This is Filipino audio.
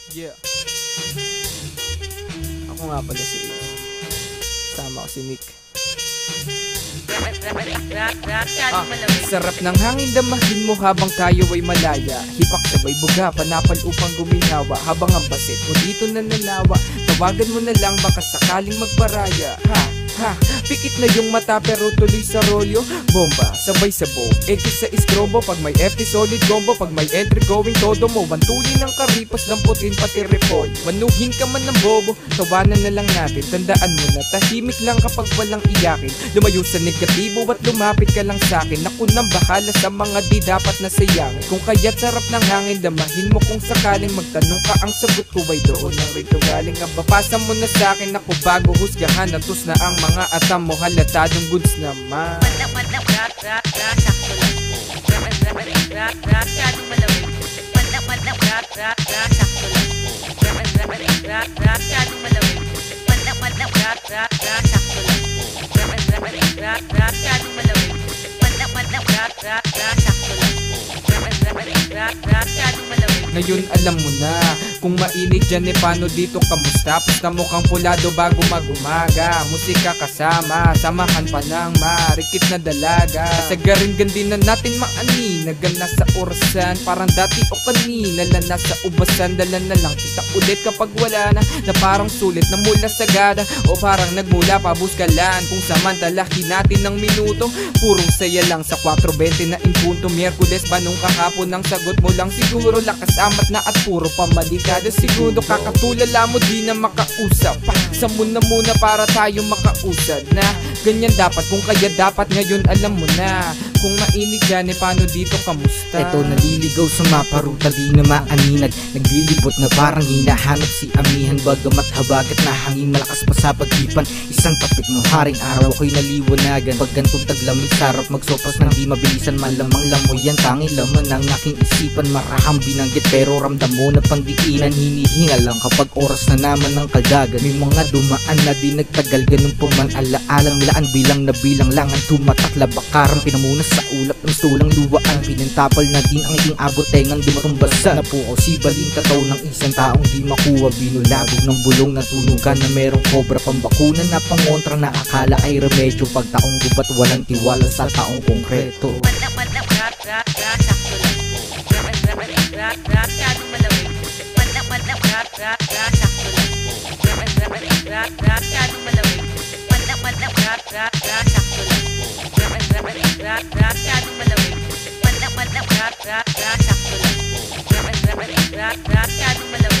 Yeah. Ako nga pala si Ace. Kasama ko si Nick. Sarap ng hangin, damahin mo habang tayo ay malaya. Hipak sabay buga, panapal upang guminawa. Habang ang basit mo dito na nanawa, tawagan mo na lang baka sakaling magparaya. Ha, pikit na yung mata pero tuloy sa rolyo. Bomba, sabay sabo, X sa istrobo. Pag may FT solid combo, pag may entry going todo mo. Wantulin ng karipas, lamputin pati repol. Manuhin ka man ng bobo, tawanan na lang natin. Tandaan mo na, tahimik lang kapag walang iyakin. Lumayo sa negatibo at lumapit ka lang sa'kin. Ako nang bahala sa mga di dapat na sayangin. Kung kaya't sarap ng hangin, damahin mo kung sakaling magtanong ka. Ang sagot ko ay doon ang rito galing. Abapasa mo na sa'kin ako bago husgahan. Natus na ang mga atam mo, halatadong goods naman. Ngayon alam mo na kung mainit dyan paano dito kamusta. Pusta mo kang pulado bago mag-umaga. Musika kasama, samahan pa ng marikit na dalaga. Sagarin gandin na natin maani. Nagana sa orasan, parang dati o kanina. Lana sa ubasan, dala na lang kita ulit kapag wala na. Na parang sulit na mula sa gada, o parang nagmula pa buskalan. Kung samantalahin natin ng minuto, purong saya lang sa 4:20 na impunto. Miyerkules ba nung kahapon ang sagot mo lang siguro. Lakas amat na at puro pamalikada siguro. Kakatulala mo di na makausap pa. Sa muna para tayo makausad na. Ganyan dapat kung kaya dapat ngayon alam mo na. Kung mainit dyan paano dito kamusta. Eto naliligaw sa maparuta di na maaninag. Naglilibot na parang hinahanap si amihan. Bagamat habagat na hangin malakas pa sa pag-ipan. Isang tapik ng haring araw ako'y naliwanagan. Pag gantong taglamig sarap magsopas ng di mabilisan. Malamang lamoy yan tanging laman ng aking isipan. Marahang binanggit pero ramdam mo na pangdiinan. Hinihinga lang kapag oras na naman ng kadagan. May mga dumaan na di nagtagal ganun po man. Alaalang laan bilang na bilang langan. Tumatak labakaran pinamunas sa ulap ng tulang luwaan. Pinintapal na din ang iking abot tengang di matumbasan. Napukaw si baling tataw ng isang taong di makuha. Binulabog ng bulong na tunugan na merong cobra pambakuna na pangontra na akala ay remedyo. Pag taong gubat walang tiwala sa taong konkreto. Masyadong malawig.